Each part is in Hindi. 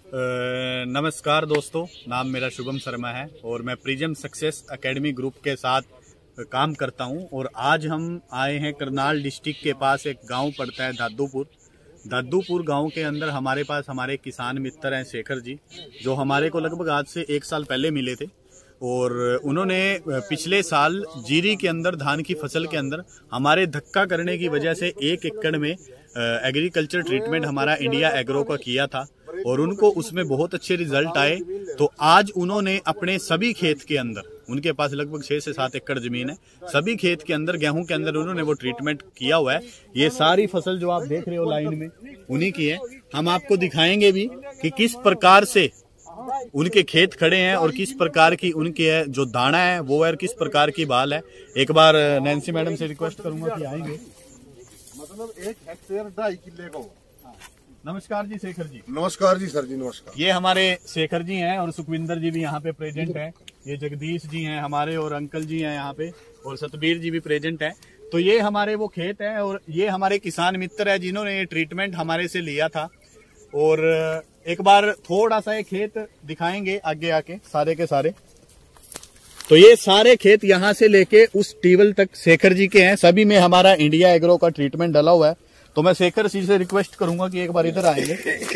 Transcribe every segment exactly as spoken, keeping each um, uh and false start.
नमस्कार दोस्तों, नाम मेरा शुभम शर्मा है और मैं प्रिज्म सक्सेस एकेडमी ग्रुप के साथ काम करता हूं। और आज हम आए हैं करनाल डिस्ट्रिक्ट के पास एक गांव पड़ता है दादूपुर। दादूपुर गांव के अंदर हमारे पास हमारे किसान मित्र हैं शेखर जी, जो हमारे को लगभग आज से एक साल पहले मिले थे। और उन्होंने पिछले साल जीरी के अंदर धान की फसल के अंदर हमारे धक्का करने की वजह से एक एकड़ में एग्रीकल्चर ट्रीटमेंट हमारा इंडिया एग्रो का किया था और उनको उसमें बहुत अच्छे रिजल्ट आए। तो आज उन्होंने अपने सभी खेत के अंदर, उनके पास लगभग छह से सात एकड़ जमीन है, सभी खेत के अंदर गेहूं के अंदर उन्होंने वो ट्रीटमेंट किया हुआ है। ये सारी फसल जो आप देख रहे हो लाइन में उन्हीं की है। हम आपको दिखाएंगे भी कि किस प्रकार से उनके खेत खड़े हैं और किस प्रकार की उनकी है जो दाना है वो है, किस प्रकार की बाल है। एक बार नैन्सी मैडम से रिक्वेस्ट करूंगा कि आएंगे। मतलब एक हेक्टेयर ढाई किले को। नमस्कार जी शेखर जी। नमस्कार जी सर जी, नमस्कार। ये हमारे शेखर जी हैं और सुखविंदर जी भी यहाँ पे प्रेजेंट हैं। ये जगदीश जी हैं हमारे और अंकल जी हैं यहाँ पे और सतबीर जी भी प्रेजेंट हैं। तो ये हमारे वो खेत है और ये हमारे किसान मित्र है जिन्होंने ये ट्रीटमेंट हमारे से लिया था। और एक बार थोड़ा सा ये खेत दिखाएंगे आगे आके सारे के सारे। तो ये सारे खेत यहाँ से लेके उस टीवल तक शेखर जी के हैं, सभी में हमारा इंडिया एग्रो का ट्रीटमेंट डाला हुआ है। तो मैं शेखर जी से रिक्वेस्ट करूंगा कि एक बार इधर आएंगे,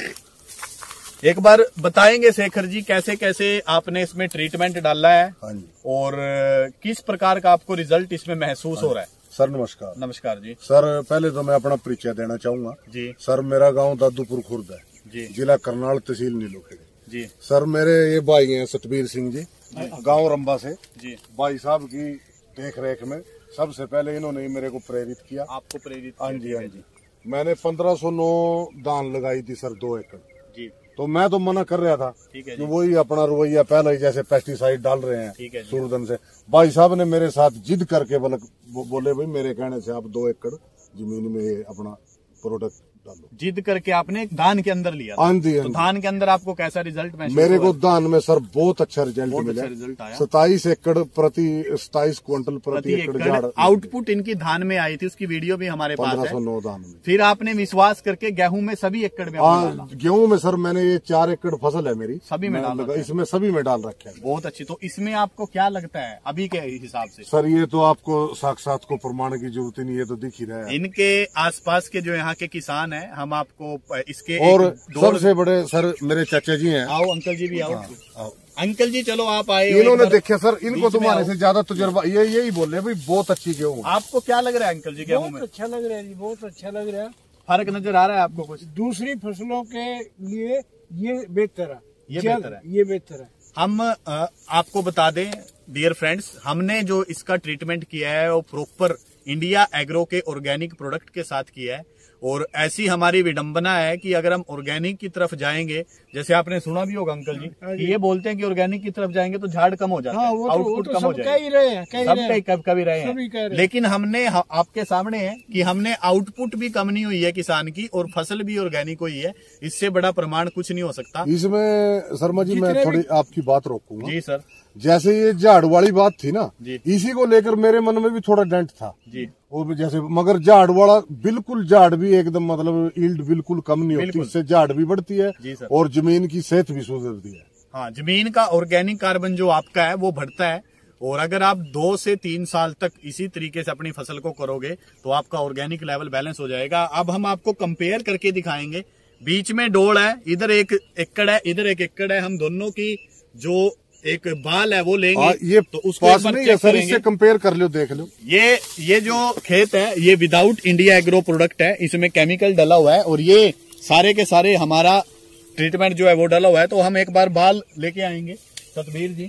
एक बार बताएंगे शेखर जी कैसे कैसे आपने इसमें ट्रीटमेंट डाला है और किस प्रकार का आपको रिजल्ट इसमें महसूस हो रहा है। सर नमस्कार। नमस्कार जी। सर पहले तो मैं अपना परिचय देना चाहूंगा जी। सर मेरा गांव दादूपुर खुर्द है जी, जिला करनाल, तहसील नीलोखेड़ी जी। सर मेरे ये भाई हैं सतबीर सिंह जी, गांव रंबा से जी। भाई साहब की देख रेख में सबसे पहले इन्होंने मेरे को प्रेरित किया। आपको प्रेरित? हाँ जी, हाँ जी। मैंने पंद्रह सौ नौ दान लगाई थी सर, दो एकड़ जी। तो मैं तो मना कर रहा था कि वही अपना रवैया पहले ही जैसे पेस्टिसाइड डाल रहे हैं सूरदन से। भाई साहब ने मेरे साथ जिद करके बोले भाई मेरे कहने से आप दो एकड़ जमीन में अपना प्रोडक्ट डालो। जिद करके आपने धान के अंदर लिया? हाँ जी। तो धान के अंदर आपको कैसा रिजल्ट महसूस? मेरे को धान में सर बहुत अच्छा रिजल्ट मिला। रिजल्ट आया। सताईस एकड़ प्रति सताईस क्विंटल प्रति एकड़ झाड़ आउटपुट इनकी धान में आई थी, उसकी वीडियो भी हमारे पास है। पंद्रह सौ नौ धान में। फिर आपने विश्वास करके गेहूं में सभी एकड़ में? हाँ, गेहूं में सर मैंने ये चार एकड़ फसल है मेरी, सभी में डाल रखा है। इसमें सभी में डाल रखे है। बहुत अच्छी। तो इसमें आपको क्या लगता है अभी के हिसाब से? सर ये तो आपको साक्षात को प्रमाण की जरूरत ही नहीं, ये तो दिख ही रहा है। इनके आसपास के जो यहाँ के किसान है, हम आपको इसके और सबसे बड़े सर मेरे चाचा जी हैं। आओ अंकल जी भी आओ। आओ अंकल जी, चलो आप आए। इन्होंने देखा सर, इनको तुम्हारे से ज्यादा तजर्बा, ये यही बोल रहे भाई बहुत अच्छी गेहूं। आपको क्या लग रहा है अंकल जी गेहूं में? बहुत अच्छा लग रहा है जी, बहुत अच्छा लग रहा है। फर्क नजर आ रहा है आपको कुछ? दूसरी फसलों के लिए ये बेहतर है, ये बेहतर है, ये बेहतर है। हम आ, आपको बता दें डियर फ्रेंड्स, हमने जो इसका ट्रीटमेंट किया है वो प्रॉपर इंडिया एग्रो के ऑर्गेनिक प्रोडक्ट के साथ किया है। और ऐसी हमारी विडंबना है कि अगर हम ऑर्गेनिक की तरफ जाएंगे, जैसे आपने सुना भी होगा अंकल जी कि ये बोलते हैं कि ऑर्गेनिक की तरफ जाएंगे तो झाड़ कम हो जाता है, आउटपुट कम हो जाएगा। सब कभी कभी रहे हैं, लेकिन हमने आपके सामने है कि हमने आउटपुट भी कम नहीं हुई है किसान की और फसल भी ऑर्गेनिक हुई है। इससे बड़ा प्रमाण कुछ नहीं हो सकता। इसमें शर्मा जी मैं थोड़ी आपकी बात रोकूंगा जी सर। जैसे ये झाड़ वाली बात थी ना, इसी को लेकर मेरे मन में भी थोड़ा डेंट था जी। वो जैसे मगर झाड़ वाला बिल्कुल, झाड़ भी एकदम मतलब ईल्ड बिल्कुल कम नहीं होती, इससे झाड़ भी बढ़ती है और जमीन की सेहत भी सुधरती है। हाँ, जमीन का ऑर्गेनिक कार्बन जो आपका है वो बढ़ता है। और अगर आप दो से तीन साल तक इसी तरीके से अपनी फसल को करोगे तो आपका ऑर्गेनिक लेवल बैलेंस हो जाएगा। अब हम आपको कंपेयर करके दिखाएंगे। बीच में डोल है, इधर एक एकड़ है, इधर एक एकड़ है। हम दोनों की जो एक बाल है वो लेंगे। आ, ये तो उसको सर इससे कंपेयर कर लो, देख लो। ये ये जो खेत है ये विदाउट इंडिया एग्रो प्रोडक्ट है, इसमें केमिकल डला हुआ है और ये सारे के सारे हमारा ट्रीटमेंट जो है वो डला हुआ है। तो हम एक बार बाल लेके आएंगे सतबीर जी,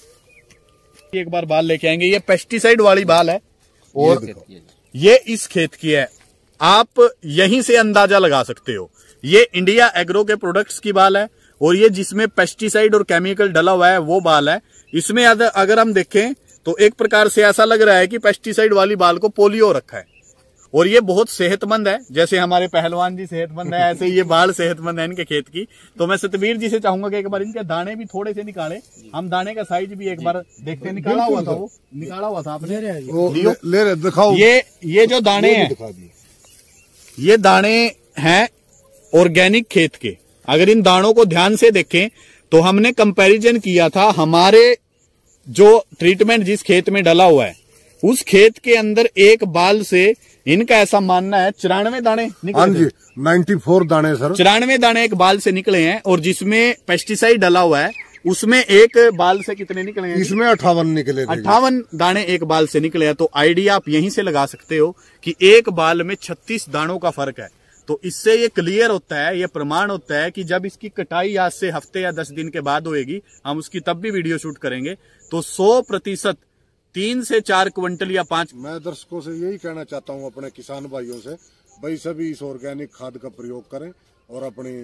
एक बार बाल लेके आएंगे। ये पेस्टिसाइड वाली बाल है और ये इस खेत की है। आप यहीं से अंदाजा लगा सकते हो, ये इंडिया एग्रो के प्रोडक्ट्स की बाल है और ये जिसमें पेस्टिसाइड और केमिकल डला हुआ है वो बाल है। इसमें अगर हम देखें तो एक प्रकार से ऐसा लग रहा है कि पेस्टिसाइड वाली बाल को पोलियो रखा है और ये बहुत सेहतमंद है। जैसे हमारे पहलवान जी सेहतमंद है, ऐसे ये बाल सेहतमंद है इनके खेत की। तो मैं सतबीर जी से चाहूंगा कि एक बार इनके दाने भी थोड़े से निकाले, हम दाने का साइज भी एक बार देखते हैं। निकाला हुआ था वो, निकाला हुआ था आपने? ले रहे दिखाओ। ये ये जो दाने हैं, ये दाने हैं ऑर्गेनिक खेत के। अगर इन दानों को ध्यान से देखें तो हमने कंपैरिजन किया था, हमारे जो ट्रीटमेंट जिस खेत में डला हुआ है उस खेत के अंदर एक बाल से इनका ऐसा मानना है चौरानवे दाने निकले। हाँ जी, चौरानवे दाने सर, चौरानवे दाने एक बाल से निकले हैं। और जिसमें पेस्टिसाइड डला हुआ है उसमें एक बाल से कितने निकले हैं? इसमें अट्ठावन निकले, अट्ठावन दाने एक बाल से निकले हैं। तो आइडिया आप यहीं से लगा सकते हो कि एक बाल में छत्तीस दानों का फर्क है। तो इससे ये क्लियर होता है, ये प्रमाण होता है कि जब इसकी कटाई आज से हफ्ते या दस दिन के बाद होएगी, हम उसकी तब भी वीडियो शूट करेंगे, तो सौ प्रतिशत तीन से चार क्विंटल या पांच। मैं दर्शकों से यही कहना चाहता हूं, अपने किसान भाइयों से, भाई सभी इस ऑर्गेनिक खाद का प्रयोग करें और अपनी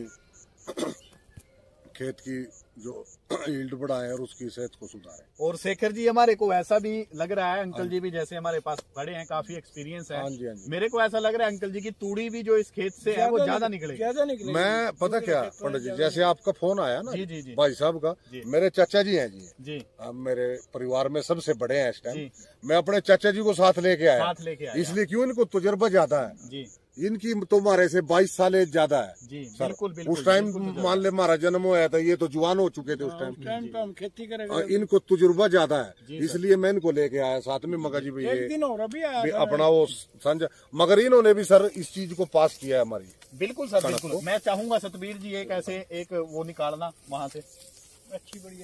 खेत की जो यील्ड बढ़ाएं और उसकी सेहत को सुधारें। और शेखर जी, हमारे को ऐसा भी लग रहा है, अंकल जी भी जैसे हमारे पास खड़े हैं, काफी एक्सपीरियंस है। हाँ जी, हाँ जी। मेरे को ऐसा लग रहा है अंकल जी की तूड़ी भी जो इस खेत से है वो ज्यादा निकलेगी। मैं पता क्या पंडित जी, जैसे आपका फोन आया ना जी जी जी भाई साहब का, मेरे चाचा जी हैं जी जी हम मेरे परिवार में सबसे बड़े हैं इस टाइम। मैं अपने चाचा जी को साथ लेके आया, साथ लेके आया, इसलिए क्यों, इनको तजुर्बा ज्यादा है जी, इनकी तो हमारे से बाईस साल एज ज्यादा है जी, सर। बिल्कुल, बिल्कुल, उस टाइम मान ले हमारा जन्म होया था, ये तो जवान हो चुके थे उस टाइम, टाइम खेती करेंगे। इनको तजुर्बा ज्यादा है, इसलिए मैं इनको लेके आया साथ में। मगर जी एक दिन और अभी आया अपना वो संजय, मगर इन्होंने भी सर इस चीज को पास किया है हमारी। बिल्कुल सर, बिल्कुल। मैं चाहूंगा सतबीर जी एक ऐसे एक वो निकालना वहां से, अच्छी बढ़िया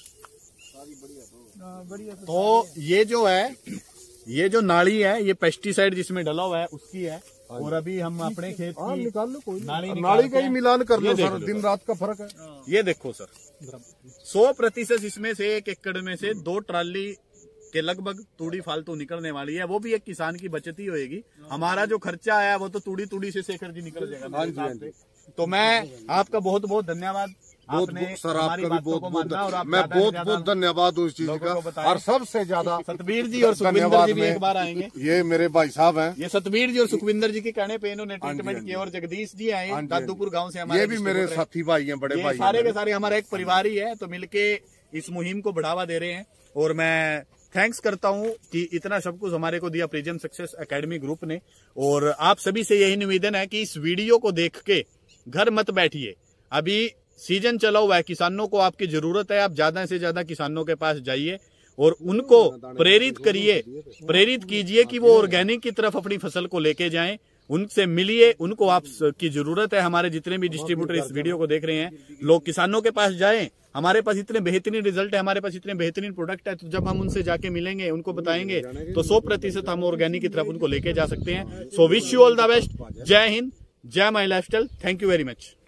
सारी बढ़िया बढ़िया। तो ये जो है, ये जो नाली है, ये पेस्टिसाइड जिसमें डला हुआ है उसकी है। और अभी हम अपने खेत की निकाल लो, कोई नाली नाली का ही मिलान कर लो सर, दिन रात का फर्क है। ये देखो सर, सौ प्रतिशत इसमें से एक एकड़ में से दो ट्राली के लगभग तूड़ी फालतू निकलने वाली है। वो भी एक किसान की बचत ही होगी। हमारा जो खर्चा आया वो तो तूड़ी तूड़ी से शेखर जी निकल जाएगा। तो मैं आपका बहुत बहुत धन्यवाद, बहुत आपने सर आपका भी बहुत बहुत और आप मैं बहुत बहुत धन्यवाद हूँ इस चीज का। और सबसे ज्यादा सतबीर जी और सुखविंदर जी भी एक बार आएंगे। ये मेरे भाई साहब हैं, ये सतबीर जी और सुखविंदर जी के कहने पे इन्होंने ट्रीटमेंट किया। और जगदीश जी आए दादूपुर गांव से, हमारे ये भी मेरे साथी भाई हैं, बड़े भाई, सारे के सारे हमारा एक परिवार ही है। तो मिलके इस मुहिम को बढ़ावा दे रहे हैं। और मैं थैंक्स करता हूं कि इतना सब कुछ हमारे को दिया प्रिजम सक्सेस एकेडमी ग्रुप ने। और आप सभी से यही निवेदन है कि इस वीडियो को देख के घर मत बैठिए। अभी सीजन चला हुआ है, किसानों को आपकी जरूरत है। आप ज्यादा से ज्यादा किसानों के पास जाइए और उनको प्रेरित करिए, प्रेरित कीजिए कि वो ऑर्गेनिक की तरफ अपनी फसल को लेके जाएं। उनसे मिलिए, उनको आप की जरूरत है। हमारे जितने भी डिस्ट्रीब्यूटर इस वीडियो को देख रहे हैं, लोग किसानों के पास जाएं। हमारे पास इतने बेहतरीन रिजल्ट है, हमारे पास इतने बेहतरीन प्रोडक्ट है। तो जब हम उनसे जाके मिलेंगे, उनको बताएंगे, तो सौ प्रतिशत हम ऑर्गेनिक की तरफ उनको लेके जा सकते हैं। So wish you all the best. जय हिंद, जय my lifestyle. Thank you very much.